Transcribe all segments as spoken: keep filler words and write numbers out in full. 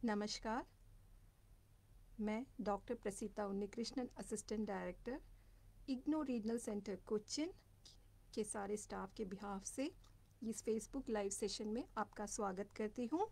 नमस्कार, मैं doctor Praseetha Unnikrishnan, assistant director, IGNOU regional centre Cochin के सारे स्टाफ के बिहाफ से इस फेसबुक लाइव सेशन में आपका स्वागत करती हूँ।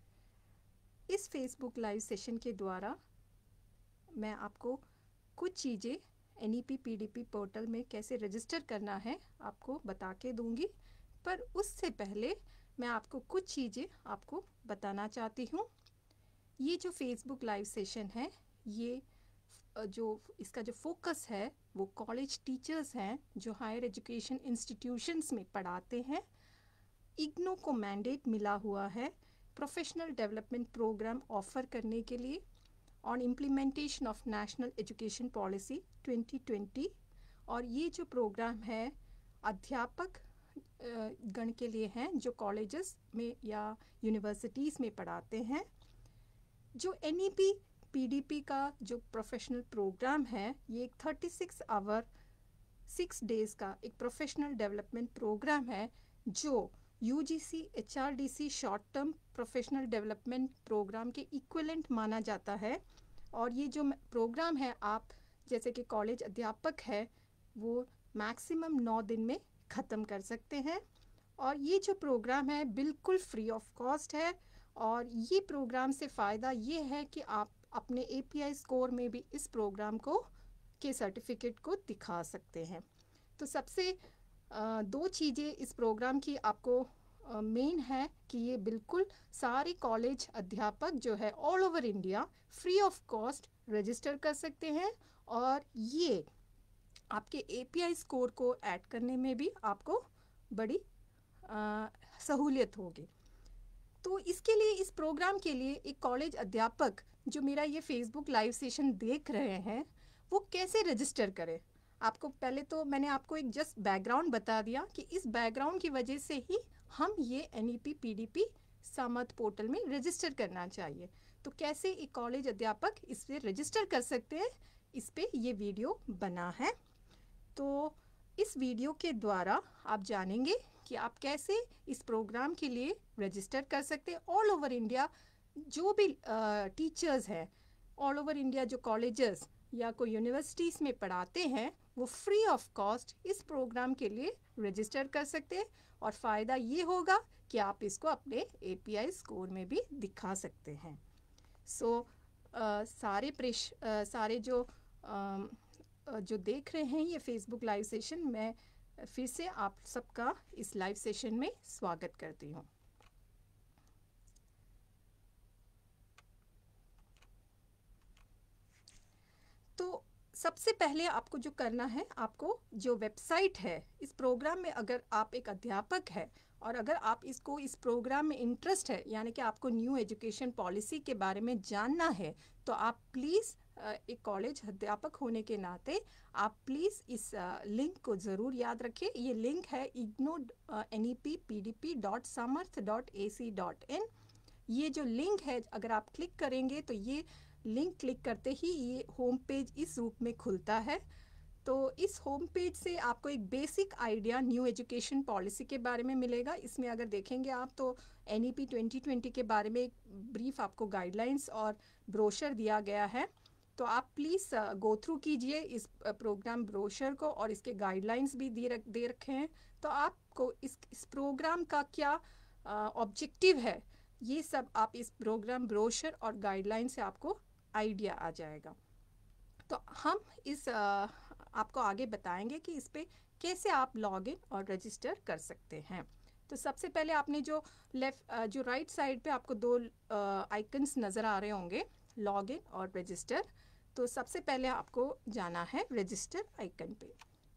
इस फेसबुक लाइव सेशन के द्वारा मैं आपको कुछ चीज़ें N E P P D P portal में कैसे रजिस्टर करना है आपको बता के दूँगी, पर उससे पहले मैं आपको कुछ चीज़ें आपको बताना चाहती हूँ। ये जो फेसबुक लाइव सेशन है, ये जो इसका जो फोकस है वो कॉलेज टीचर्स हैं जो हायर एजुकेशन इंस्टीट्यूशंस में पढ़ाते हैं। इग्नो को मैंडेट मिला हुआ है प्रोफेशनल डेवलपमेंट प्रोग्राम ऑफ़र करने के लिए on implementation of national education policy twenty twenty, और ये जो प्रोग्राम है अध्यापक गण के लिए हैं जो कॉलेजेस में या यूनिवर्सिटीज़ में पढ़ाते हैं। जो N E P P D P का जो प्रोफेशनल प्रोग्राम है, ये एक thirty six hour six days का एक प्रोफेशनल डेवलपमेंट प्रोग्राम है जो U G C H R D C short term professional development programme के इक्विवेलेंट माना जाता है। और ये जो प्रोग्राम है, आप जैसे कि कॉलेज अध्यापक है वो मैक्सिमम नौ दिन में ख़त्म कर सकते हैं। और ये जो प्रोग्राम है बिल्कुल फ्री ऑफ कॉस्ट है, और ये प्रोग्राम से फ़ायदा ये है कि आप अपने ए पी आई स्कोर में भी इस प्रोग्राम को के सर्टिफिकेट को दिखा सकते हैं। तो सबसे दो चीज़ें इस प्रोग्राम की आपको मेन है कि ये बिल्कुल सारे कॉलेज अध्यापक जो है all over India free of cost register कर सकते हैं, और ये आपके ए पी आई स्कोर को ऐड करने में भी आपको बड़ी सहूलियत होगी। तो इसके लिए, इस प्रोग्राम के लिए एक कॉलेज अध्यापक जो मेरा ये फेसबुक लाइव सेशन देख रहे हैं वो कैसे रजिस्टर करें। आपको पहले तो मैंने आपको एक जस्ट बैकग्राउंड बता दिया कि इस बैकग्राउंड की वजह से ही हम ये N E P P D P Samarth portal में रजिस्टर करना चाहिए। तो कैसे एक कॉलेज अध्यापक इस पर रजिस्टर कर सकते हैं, इस पर ये वीडियो बना है। तो इस वीडियो के द्वारा आप जानेंगे कि आप कैसे इस प्रोग्राम के लिए रजिस्टर कर सकते हैं। ऑल ओवर इंडिया जो भी टीचर्स हैं, ऑल ओवर इंडिया जो कॉलेजेस या कोई यूनिवर्सिटीज़ में पढ़ाते हैं वो फ्री ऑफ कॉस्ट इस प्रोग्राम के लिए रजिस्टर कर सकते हैं, और फ़ायदा ये होगा कि आप इसको अपने ए पी आई स्कोर में भी दिखा सकते हैं। सो so, सारे प्रेश uh, सारे जो uh, जो देख रहे हैं ये फेसबुक लाइव सेशन, मैं फिर से आप सबका इस लाइव सेशन में स्वागत करती हूँ। तो सबसे पहले आपको जो करना है, आपको जो वेबसाइट है इस प्रोग्राम में, अगर आप एक अध्यापक है और अगर आप इसको इस प्रोग्राम में इंटरेस्ट है, यानी कि आपको न्यू एजुकेशन पॉलिसी के बारे में जानना है, तो आप प्लीज़ एक कॉलेज अध्यापक होने के नाते आप प्लीज़ इस लिंक को ज़रूर याद रखें। ये लिंक है IGNOU N E P P D P dot Samarth dot A C dot in. ये जो लिंक है, अगर आप क्लिक करेंगे तो ये लिंक क्लिक करते ही ये होम पेज इस रूप में खुलता है। तो इस होम पेज से आपको एक basic idea new education policy के बारे में मिलेगा। इसमें अगर देखेंगे आप तो N E P twenty twenty के बारे में एक ब्रीफ आपको गाइडलाइंस और ब्रोशर दिया गया है। तो आप प्लीज़ गो थ्रू कीजिए इस प्रोग्राम ब्रोशर को, और इसके गाइडलाइंस भी दे रख दे रखे हैं। तो आपको इस इस प्रोग्राम का क्या ऑब्जेक्टिव है, ये सब आप इस प्रोग्राम ब्रोशर और गाइडलाइन से आपको आइडिया आ जाएगा। तो हम इस आ, आपको आगे बताएंगे कि इस पे कैसे आप लॉगिन और रजिस्टर कर सकते हैं। तो सबसे पहले आपने जो लेफ्ट जो राइट साइड पे आपको दो आइकन्स नज़र आ रहे होंगे, लॉगिन और रजिस्टर। तो सबसे पहले आपको जाना है रजिस्टर आइकन पे।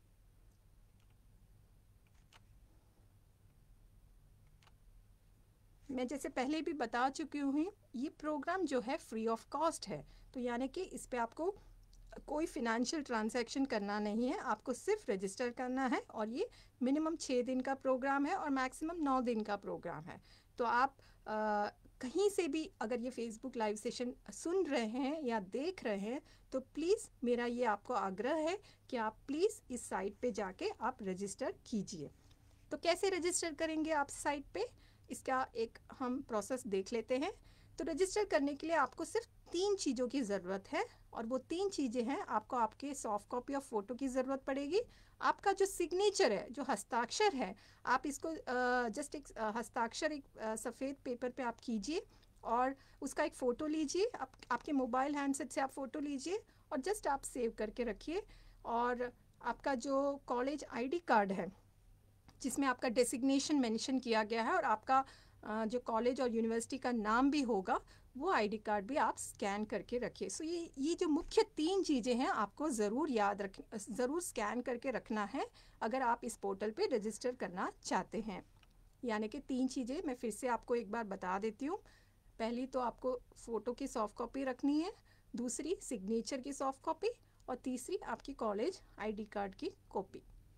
मैं जैसे पहले भी बता चुकी हूँ, ये प्रोग्राम जो है फ्री ऑफ कॉस्ट है। तो यानी कि इस पे आपको कोई फिनेंशियल ट्रांजैक्शन करना नहीं है, आपको सिर्फ रजिस्टर करना है। और ये मिनिमम छः दिन का प्रोग्राम है और मैक्सिमम नौ दिन का प्रोग्राम है। तो आप आ, कहीं से भी अगर ये फेसबुक लाइव सेशन सुन रहे हैं या देख रहे हैं, तो प्लीज़ मेरा ये आपको आग्रह है कि आप प्लीज़ इस साइट पे जाके आप रजिस्टर कीजिए। तो कैसे रजिस्टर करेंगे आप साइट पे, इसका एक हम प्रोसेस देख लेते हैं। तो रजिस्टर करने के लिए आपको सिर्फ तीन चीज़ों की ज़रूरत है, और वो तीन चीज़ें हैं, आपको आपके सॉफ्ट कॉपी ऑफ फ़ोटो की ज़रूरत पड़ेगी, आपका जो सिग्नेचर है, जो हस्ताक्षर है, आप इसको जस्ट एक हस्ताक्षर एक सफ़ेद पेपर पे आप कीजिए और उसका एक फ़ोटो लीजिए, आप आपके मोबाइल हैंडसेट से आप फ़ोटो लीजिए और जस्ट आप सेव करके रखिए। और आपका जो कॉलेज आईडी कार्ड है जिसमें आपका डेसिग्नेशन मेंशन किया गया है और आपका जो कॉलेज और यूनिवर्सिटी का नाम भी होगा, वो आईडी कार्ड भी आप स्कैन करके रखिए। सो ये ये जो मुख्य तीन चीज़ें हैं आपको ज़रूर याद रख ज़रूर स्कैन करके रखना है अगर आप इस पोर्टल पे रजिस्टर करना चाहते हैं। यानी कि तीन चीज़ें मैं फिर से आपको एक बार बता देती हूँ। पहली तो आपको फ़ोटो की सॉफ्ट कॉपी रखनी है, दूसरी सिग्नेचर की सॉफ्ट कॉपी, और तीसरी आपकी कॉलेज आईडी कार्ड की कॉपी।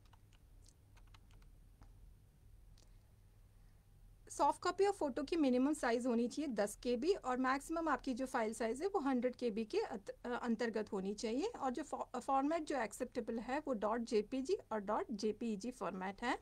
सॉफ्ट कॉपी और फ़ोटो की मिनिमम साइज़ होनी चाहिए दस के बी और मैक्सिमम आपकी जो फाइल साइज़ है वो हंड्रेड के बी के अंतर्गत होनी चाहिए। और जो फॉर्मेट जो एक्सेप्टेबल है वो डॉट जेपीजी और डॉट जेपीईजी फॉर्मेट है।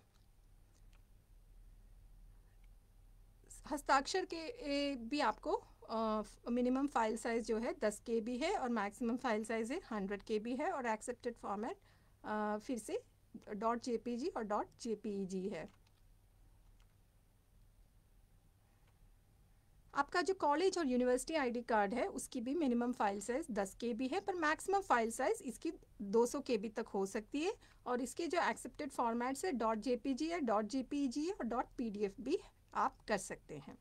हस्ताक्षर के भी आपको मिनिमम फाइल साइज़ जो है दस के बी है और मैक्सिमम फाइल साइज़ है हंड्रेड के बी है, और एक्सेप्टेड फॉर्मेट फिर से डॉट जेपीजी और डॉट जेपीईजी है। आपका जो कॉलेज और यूनिवर्सिटी आईडी कार्ड है उसकी भी मिनिमम फाइल साइज़ दस के बी है, पर मैक्सिमम फाइल साइज़ इसकी दो सौ के बी तक हो सकती है। और इसके जो एक्सेप्टेड फॉर्मेट्स है डॉट जेपीजी है, डॉट जेपीईजी है और डॉट पीडीएफ भी आप कर सकते हैं।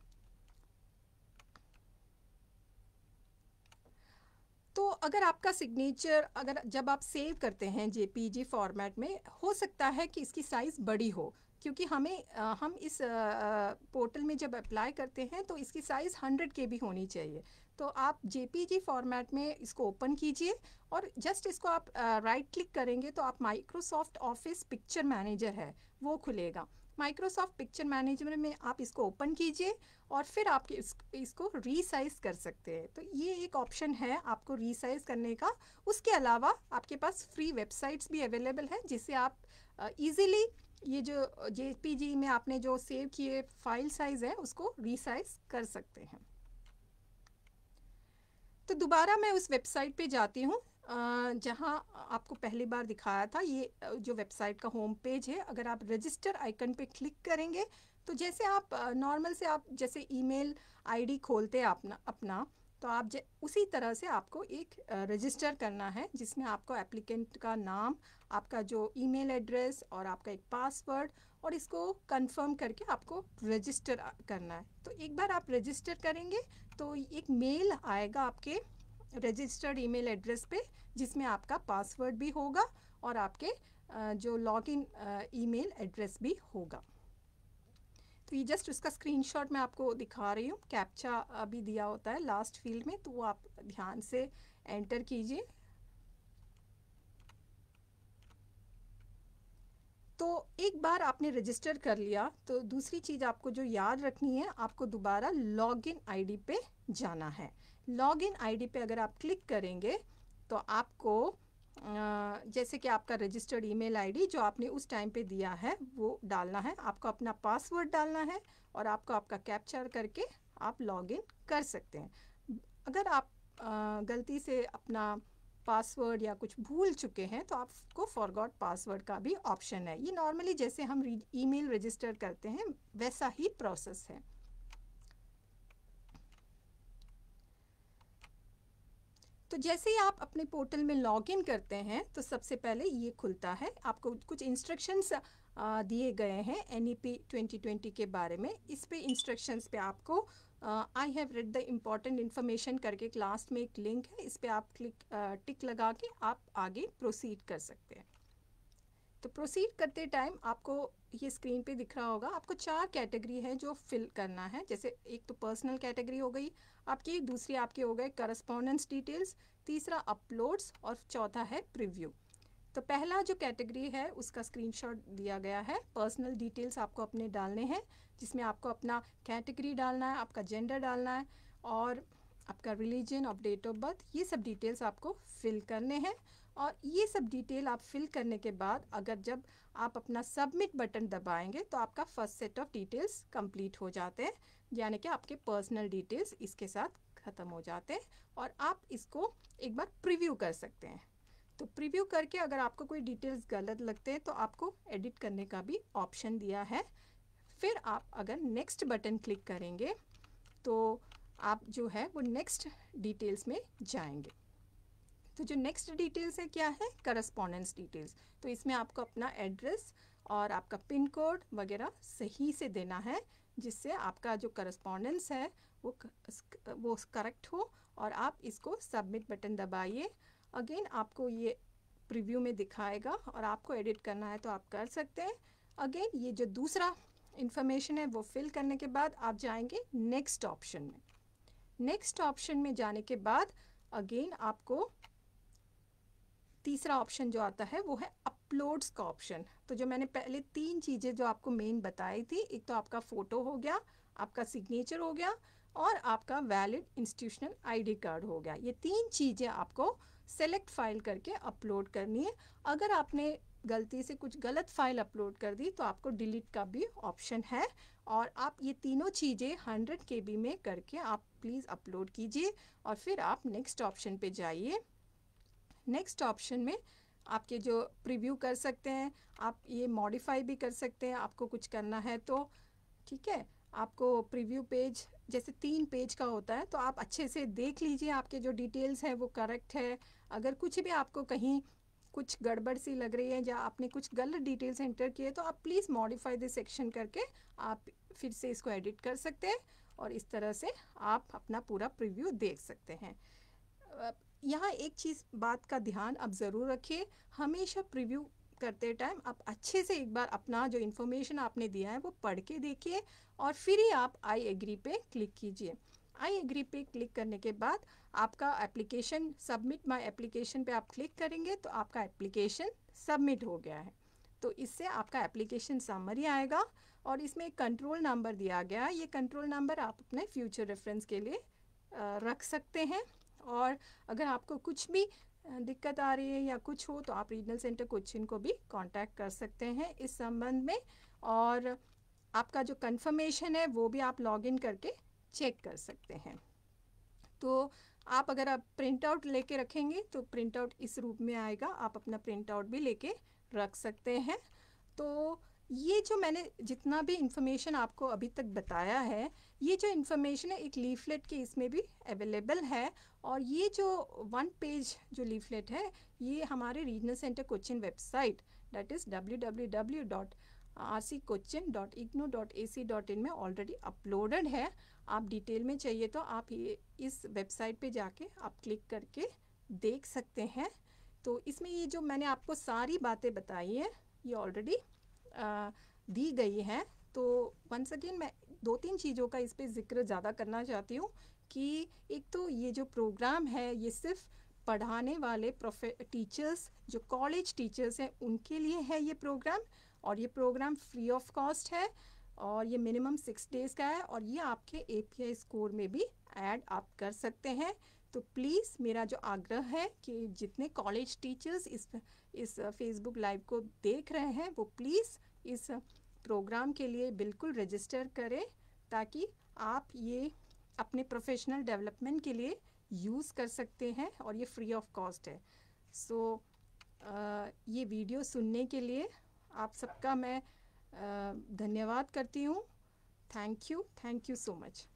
तो अगर आपका सिग्नेचर अगर जब आप सेव करते हैं जेपीजी फॉर्मेट में, हो सकता है कि इसकी साइज़ बड़ी हो, क्योंकि हमें आ, हम इस पोर्टल में जब अप्लाई करते हैं तो इसकी साइज़ हंड्रेड के बी होनी चाहिए। तो आप जेपीजी फॉर्मेट में इसको ओपन कीजिए और जस्ट इसको आप राइट क्लिक करेंगे तो आप माइक्रोसॉफ्ट ऑफिस पिक्चर मैनेजर है वो खुलेगा। माइक्रोसॉफ्ट पिक्चर मैनेजर में आप इसको ओपन कीजिए और फिर आप इस, इसको रीसाइज़ कर सकते हैं। तो ये एक ऑप्शन है आपको रीसाइज़ करने का। उसके अलावा आपके पास फ्री वेबसाइट्स भी अवेलेबल है जिससे आप इजीली ये जो जेपीजी में आपने जो सेव किए फाइल साइज़ है उसको रीसाइज़ कर सकते हैं। तो दोबारा मैं उस वेबसाइट पे जाती हूँ जहाँ आपको पहली बार दिखाया था। ये जो वेबसाइट का होम पेज है, अगर आप रजिस्टर आइकन पे क्लिक करेंगे तो जैसे आप नॉर्मल से आप जैसे ईमेल आईडी खोलते हैं अपना अपना तो आप उसी तरह से आपको एक रजिस्टर करना है जिसमें आपको एप्लीकेंट का नाम, आपका जो ईमेल एड्रेस और आपका एक पासवर्ड, और इसको कंफर्म करके आपको रजिस्टर करना है। तो एक बार आप रजिस्टर करेंगे तो एक मेल आएगा आपके रजिस्टर्ड ईमेल एड्रेस पे जिसमें आपका पासवर्ड भी होगा और आपके जो लॉगिन ईमेल एड्रेस भी होगा। तो ये जस्ट उसका स्क्रीनशॉट मैं आपको दिखा रही हूँ। कैप्चा अभी दिया होता है लास्ट फील्ड में, तो वो आप ध्यान से एंटर कीजिए। तो एक बार आपने रजिस्टर कर लिया तो दूसरी चीज़ आपको जो याद रखनी है, आपको दोबारा लॉगिन आईडी पे जाना है। लॉगिन आईडी पे अगर आप क्लिक करेंगे तो आपको जैसे कि आपका रजिस्टर्ड ईमेल आईडी जो आपने उस टाइम पे दिया है वो डालना है, आपको अपना पासवर्ड डालना है और आपको आपका कैप्चर करके आप लॉगिन कर सकते हैं। अगर आप गलती से अपना पासवर्ड या कुछ भूल चुके हैं तो आपको फॉरगॉट पासवर्ड का भी ऑप्शन है। ये नॉर्मली जैसे हम ईमेल रजिस्टर करते हैं वैसा ही प्रोसेस है। तो जैसे ही आप अपने पोर्टल में लॉगिन करते हैं तो सबसे पहले ये खुलता है, आपको कुछ इंस्ट्रक्शंस दिए गए हैं N E P twenty twenty के बारे में। इस पे इंस्ट्रक्शंस पे आपको I have read the important information करके लास्ट में एक लिंक है, इस पे आप क्लिक टिक लगा के आप आगे प्रोसीड कर सकते हैं। तो प्रोसीड करते टाइम आपको ये स्क्रीन पे दिख रहा होगा, आपको चार कैटेगरी है जो फिल करना है। जैसे एक तो पर्सनल कैटेगरी हो गई आपकी, दूसरी आपके हो गए करस्पॉन्डेंस डिटेल्स, तीसरा अपलोड्स और चौथा है प्रीव्यू। तो पहला जो कैटेगरी है उसका स्क्रीनशॉट दिया गया है। पर्सनल डिटेल्स आपको अपने डालने हैं जिसमें आपको अपना कैटेगरी डालना है, आपका जेंडर डालना है और आपका रिलीजन और डेट ऑफ बर्थ, ये सब डिटेल्स आपको फिल करने हैं। और ये सब डिटेल आप फिल करने के बाद अगर जब आप अपना सबमिट बटन दबाएंगे तो आपका first set of details complete हो जाते हैं, यानी कि आपके पर्सनल डिटेल्स इसके साथ ख़त्म हो जाते हैं और आप इसको एक बार प्रीव्यू कर सकते हैं। तो प्रीव्यू करके अगर आपको कोई डिटेल्स गलत लगते हैं तो आपको एडिट करने का भी ऑप्शन दिया है। फिर आप अगर नेक्स्ट बटन क्लिक करेंगे तो आप जो है वो नेक्स्ट डिटेल्स में जाएंगे। तो जो नेक्स्ट डिटेल्स है क्या है, करस्पॉन्डेंस डिटेल्स। तो इसमें आपको अपना एड्रेस और आपका पिन कोड वगैरह सही से देना है, जिससे आपका जो करस्पॉन्डेंस है वो वो करेक्ट हो और आप इसको सबमिट बटन दबाइए। अगेन आपको ये प्रीव्यू में दिखाएगा और आपको एडिट करना है तो आप कर सकते हैं। अगेन ये जो दूसरा इंफॉर्मेशन है वो फिल करने के बाद आप जाएंगे नेक्स्ट ऑप्शन में। नेक्स्ट ऑप्शन में जाने के बाद अगेन आपको तीसरा ऑप्शन जो आता है वो है अपलोड्स का ऑप्शन। तो जो मैंने पहले तीन चीज़ें जो आपको मेन बताई थी, एक तो आपका फ़ोटो हो गया, आपका सिग्नेचर हो गया और आपका वैलिड इंस्टीट्यूशनल आईडी कार्ड हो गया। ये तीन चीज़ें आपको सेलेक्ट फाइल करके अपलोड करनी है। अगर आपने गलती से कुछ गलत फाइल अपलोड कर दी तो आपको डिलीट का भी ऑप्शन है और आप ये तीनों चीज़ें हंड्रेड के बी में करके आप प्लीज़ अपलोड कीजिए और फिर आप नेक्स्ट ऑप्शन पे जाइए। नेक्स्ट ऑप्शन में आपके जो प्रीव्यू कर सकते हैं, आप ये मॉडिफाई भी कर सकते हैं आपको कुछ करना है तो, ठीक है। आपको प्रीव्यू पेज जैसे तीन पेज का होता है तो आप अच्छे से देख लीजिए आपके जो डिटेल्स हैं वो करेक्ट है। अगर कुछ भी आपको कहीं कुछ गड़बड़ सी लग रही है या आपने कुछ गलत डिटेल्स एंटर किए तो आप प्लीज़ मॉडिफाई दिस सेक्शन करके आप फिर से इसको एडिट कर सकते हैं और इस तरह से आप अपना पूरा प्रीव्यू देख सकते हैं। यहाँ एक चीज़ बात का ध्यान आप ज़रूर रखिए, हमेशा प्रीव्यू करते टाइम आप अच्छे से एक बार अपना जो इन्फॉर्मेशन आपने दिया है वो पढ़ के देखिए और फिर ही आप आई एग्री पे क्लिक कीजिए। आई एग्री पे क्लिक करने के बाद आपका एप्लीकेशन सबमिट माय एप्लीकेशन पे आप क्लिक करेंगे तो आपका एप्लीकेशन सबमिट हो गया है। तो इससे आपका एप्लीकेशन समरी आएगा और इसमें एक कंट्रोल नंबर दिया गया है। ये कंट्रोल नंबर आप अपने फ्यूचर रेफरेंस के लिए रख सकते हैं और अगर आपको कुछ भी दिक्कत आ रही है या कुछ हो तो आप रीजनल सेंटर कोचिन को भी कांटेक्ट कर सकते हैं इस संबंध में और आपका जो कंफर्मेशन है वो भी आप लॉगिन करके चेक कर सकते हैं। तो आप अगर आप प्रिंट आउट लेके रखेंगे तो प्रिंट आउट इस रूप में आएगा, आप अपना प्रिंट आउट भी लेके रख सकते हैं। तो ये जो मैंने जितना भी इंफॉर्मेशन आपको अभी तक बताया है, ये जो इन्फॉर्मेशन है एक लीफलेट के इसमें भी अवेलेबल है और ये जो वन पेज जो लीफलेट है ये हमारे regional centre Cochin website that is W W W dot R C Cochin dot IGNOU dot A C dot in में ऑलरेडी अपलोडेड है। आप डिटेल में चाहिए तो आप ये इस वेबसाइट पे जाके आप क्लिक करके देख सकते हैं। तो इसमें ये जो मैंने आपको सारी बातें बताई हैं ये ऑलरेडी दी गई हैं। तो वंस अगेन मैं दो तीन चीज़ों का इस पे ज़िक्र ज़्यादा करना चाहती हूँ कि एक तो ये जो प्रोग्राम है ये सिर्फ पढ़ाने वाले प्रोफे टीचर्स जो कॉलेज टीचर्स हैं उनके लिए है ये प्रोग्राम और ये प्रोग्राम फ्री ऑफ कॉस्ट है और ये मिनिमम सिक्स डेज़ का है और ये आपके ए पी आई स्कोर में भी ऐड आप कर सकते हैं। तो प्लीज़ मेरा जो आग्रह है कि जितने कॉलेज टीचर्स इस इस फेसबुक लाइव को देख रहे हैं वो प्लीज़ इस प्रोग्राम के लिए बिल्कुल रजिस्टर करें ताकि आप ये अपने प्रोफेशनल डेवलपमेंट के लिए यूज़ कर सकते हैं और ये फ्री ऑफ कॉस्ट है। सो so, ये वीडियो सुनने के लिए आप सबका मैं धन्यवाद करती हूँ। Thank you thank you so much.